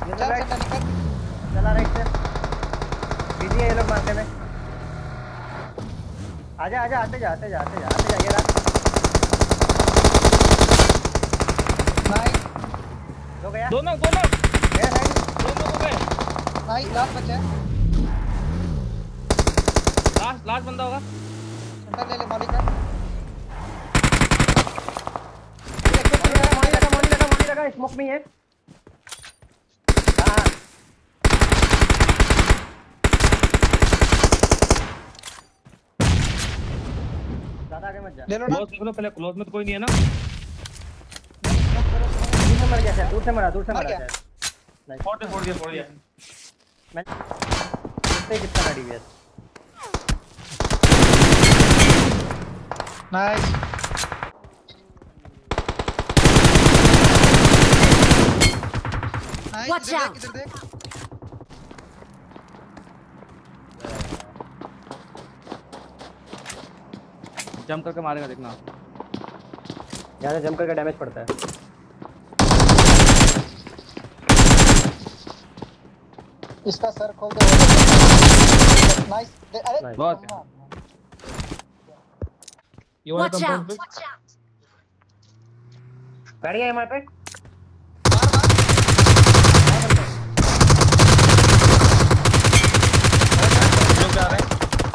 चल सेंटर निकल। चला राइट से बिजी है ये लोग मारने में। आजा आजा आते जा ये रहा। नाइस हो गया दोनों गया साइड दोनों हो गए। नाइस लास्ट बचा है। लास्ट बंदा होगा। सेंटर ले ले मॉली का। मोनी लगा स्मोक में है। हां ज्यादा आगे मत जा। ले लो ना। क्लोज करो पहले, क्लोज में तो कोई नहीं है ना। दूर से मर गया, दूर से मरा शायद। नाइस फोड़ दिया मैं कितना रेडी है। Nice Watch out. इधर देख। जंप करके मारेगा देखना। ज्यादा जंप करके डैमेज पड़ता है। इसका सर खोल दे। नाइस अरे बहुत ये वाला Watch कंपाउंड out. पे बैठ गया हमारे पे। लोग जा रहे हैं।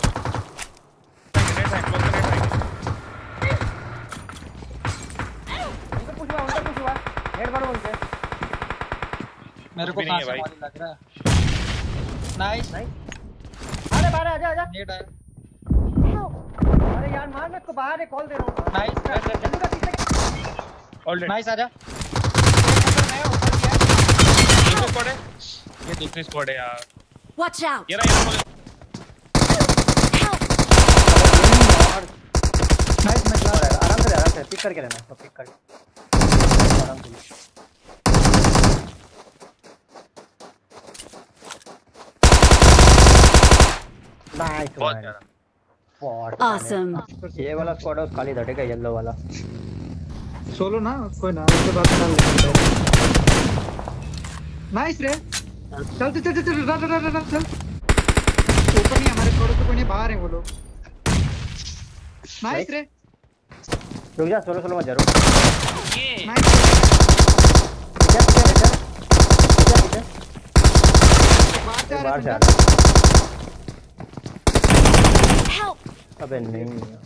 उनका कुछ हुआ हेड मारो उनके। मेरे को नहीं है कहां से भाई। मारी लग रहा है। नाइस अरे बाहर आजा। नेट है। अरे यार मार मत को बाहर है, कॉल दे रहा हूं। नाइस जल्दी का पीछे ऑलरेडी नाइस आजा। दूसरा स्क्वाड है, ये दूसरी स्क्वाड है यार। Watch out. ये रहा Help. नाइस मैं जा रहा आराम से पिक करके रहना, तो पिक करके आराम से। नाइस बहुत ज्यादा। Awesome. ये वाला स्क्वाड है खाली धटेगा येलो वाला। सोलो ना कोई ना उसके बाद डाल लेंगे। नाइस रे। चल ऊपर नहीं हमारे थोड़े से कोई नहीं, बाहर है वो लोग। नाइस रे। रुक जा, सोलो मत जा, रुक। ये नाइस बाहर जा। Help. अबे नहीं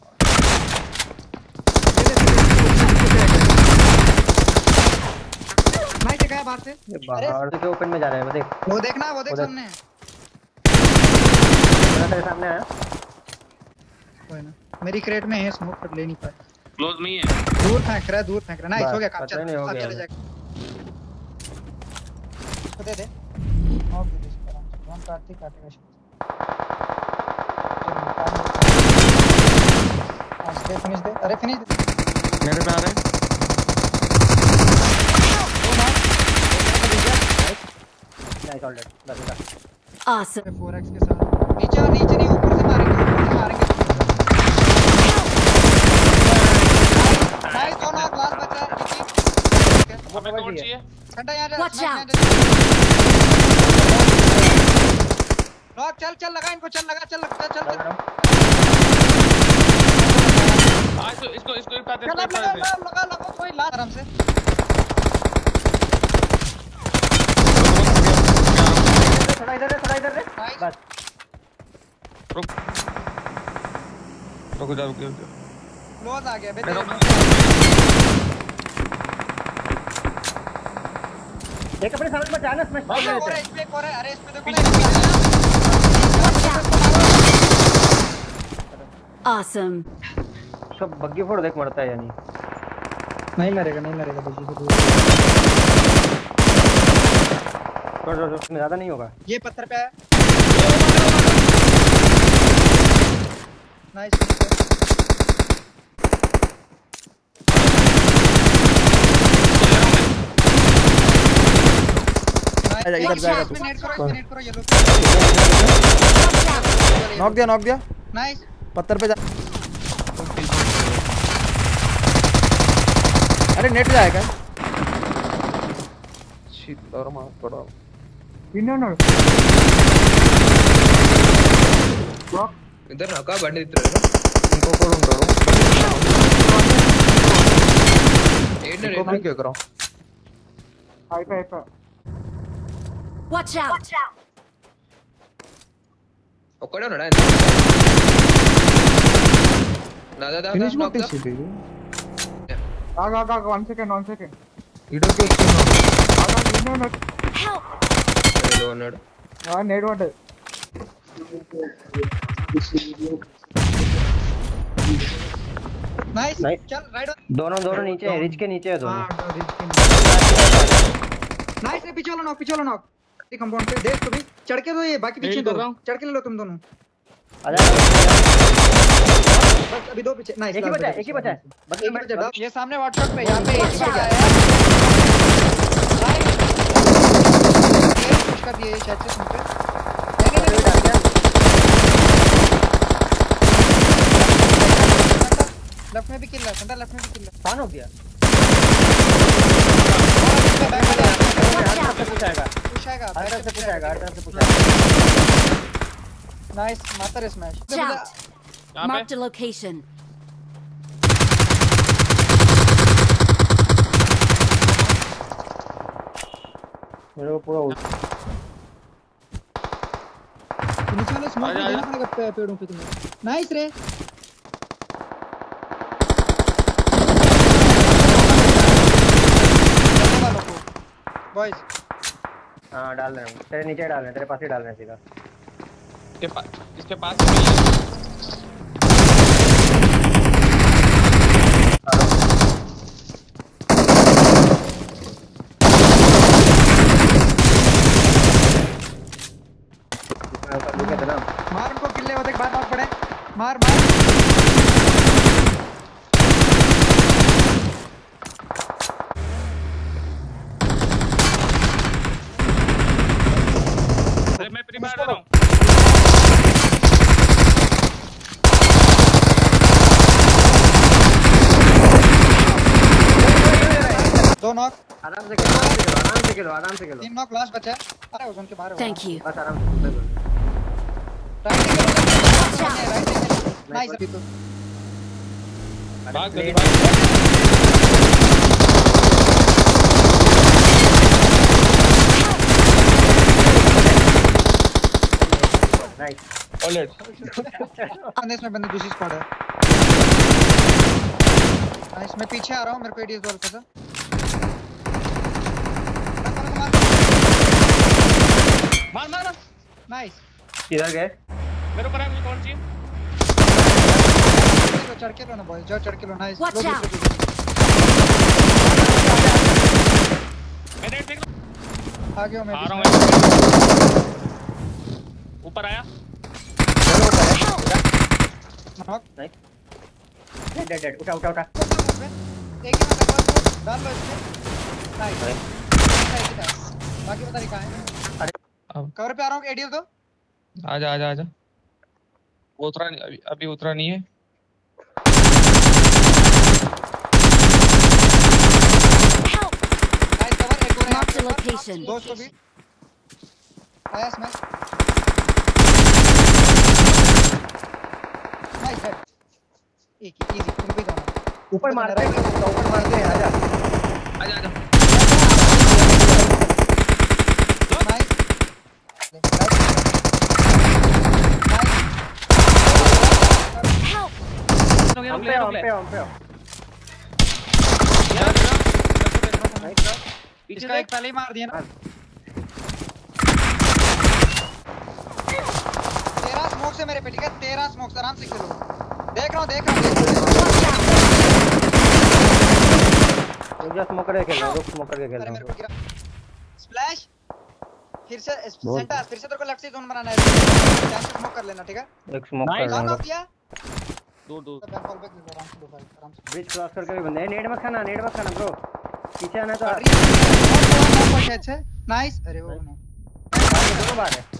नाइस गया बाहर से। बाहर से ओपन में जा रहा है। वो देख वो देखना, वो देख सामने। तेरे सामने आया। कोई ना मेरी क्रेट में है, स्मोक कर ले नहीं पाया। क्लोज में ही है। दूर फेंक रहा है। नाइस हो गया काम। पता नहीं हो गया। चले जाके इसको दे दे। ऑफ दे दे इसको आराम से। हम काटेगा फिनिश दे। अरे फिनिश दे। मेरे पे आ रहे हैं। नाइस ऑलरेडी बस इतना। Awesome. 4x के साथ नीचे नहीं ऊपर से मारेंगे। नाइस दोनों क्लास बचा है। हमें कौन चाहिए? घंटा यार Watch out. लॉक चल लगा इनको। चल आज तो इसको उठाते लगा कोई लास्ट आराम से। थोड़ा इधर रे बस। रुक जा। क्लोज आ गया बे। देख अपने सामने मत जाना, स्मैश कर और देते हैं। इस पे और है। अरे इस पे देखो Awesome. सब बग्गी फोड़ देख मरता है या नहीं। नहीं मरेगा बल्कि से दूर। छोड़ ज्यादा नहीं होगा। ये पत्थर पे है। नाइस। इधर जाएगा तू। नेट करो ये लोग। नॉक दिया। नाइस। पत्थर पे जा। अरे नेट जाएगा। शीत और मार पड़ा। ಇನ್ನೊಂದು इधर नका బండి ఇద్దరు ఇంకొకడు ఉంటాడు ఏంటి ఇంకో పైకి ఎక్కరా అయిపోయి Watch out! ఒక్కడే ఉన్నాడా నాదా ఫినిష్ కొట్టేసింది ఆగా 1 సెకండ్ ఇడోకి వస్తున్నా ಇನ್ನೊಂದು Help! ఏదో ఉన్నాడు నేడు పడ్డది नाइस Nice. चल राइट दोनों नीचे है, रिच के नीचे है दोनों। नाइस रे पीछे वाला नॉक ये कंपाउंड पे देख तो भी चढ़ के दो ये बाकी पीछे कर दो रहा हूं। चढ़ के ले लो तुम दोनों आजा बस अभी दो पीछे नाइस एक ही बचा है बाकी एक ही बचा ये सामने व्हाट्सएप पे यहाँ पे Watch out! उसका भी ये शायद से सुन पे लेफ्ट में भी किल है सेंटर लेफ्ट में भी किल है कौन हो गया पुश आएगा हर तरफ से पुश आएगा नाइस मातर स्मैश Watch out! यहाँ पे Marked a location. मेरे को पूरा नीचे वाले स्मोक आजा, देना आजा। पड़ेगा पेड़ों पे तुम्हें नाइस रे बॉयज हाँ डाल रहे हैं तेरे नीचे डाल रहे हैं तेरे पास ही डाल रहे हैं सीधा इसके पास भी है। रुके थे ना मार उनको किल्ले होते के बाद नॉक पड़े मार अरे मैं प्री मार रहा हूँ दो नॉक आराम से खेलो तीन नॉक लास्ट बचा है अरे उस उनके बाहर Thank you. बस आराम से नाइस अभी तो भाग जल्दी भाग नाइस ऑलरेड इसमें बंदे दूसरी स्क्वाड है नाइस मैं पीछे आ रहा हूँ मेरे को एडीएस दो हल्का सा मार नाइस किधर गए मेरे ऊपर है कौन सी चढ़ के लो ना बॉयज जाओ चढ़ के लो नाइस Watch out. मैंने देख लो आ गया मैं आ रहा हूँ ऊपर आया नॉक डेड उठा एक ही मतलब बस डाल लो इसमें नाइस बाकी पता नहीं कहाँ है कवर पे आ रहा हूँ एडीएस दो आजा वो उतरा नहीं अभी उतरा नहीं है Help! नाइस कवर एक और Marked a location. दो सौ भी आया स्मैश नाइस हेड एक ही इजी तुम भी जाओ ऊपर मारते हैं आजा आजा नाइस Help! हम पे इसका एक पहले ही मार दिया ना तेरा स्मोक से मेरे पे ठीक है तेरा स्मोक से आराम से खेलो देख रहा हूँ जो स्मोकर के खेल रहा हूं स्मोकर के खेल अरे रहा मेरे को हूं गिरा स्प्लैश फिर से सेंटर फिर से तेरे को लेफ्ट से जोन बनाना है टाइम से स्मोक कर लेना ठीक है एक स्मोक कर लॉक लूंगा ऑफ किया दूर बैक फॉल बैक आराम से दो भाई आराम से ब्रिज क्रॉस करके भी बंदे नेड मत खाना ब्रो पीछे आना तो अच्छा नाइस अरे वो ना दोनों बार है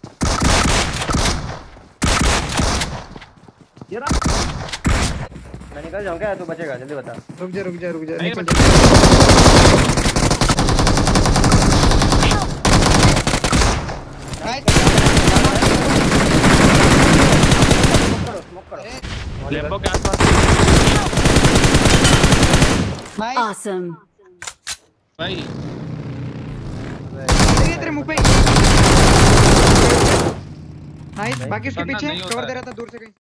ये रहा मैं निकल जाऊं क्या तू बचेगा जल्दी बता रुक जा नहीं, निकल बचा। जा लेम्बो के आसपास। Nice Awesome. भाई ये तेरे मुंह पे नाइस बाकी उसके करना पीछे नहीं होता कवर है। दे रहा था दूर से कहीं